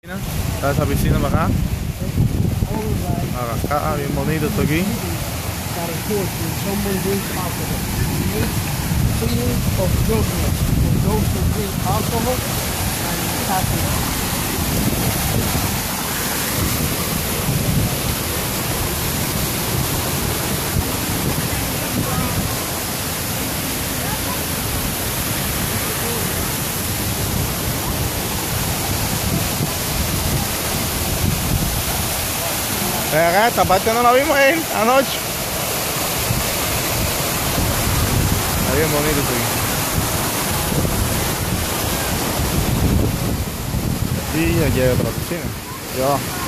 Está esa piscina para acá. Acá, bien bonito esto aquí. Acá, esta parte no la vimos anoche. Está bien bonito esto aquí. Y aquí hay otra piscina. Ya va.